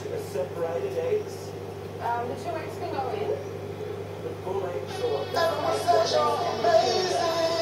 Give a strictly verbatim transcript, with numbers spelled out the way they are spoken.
separated eggs? Um, the two eggs can go in. The full eggs or... That was such amazing.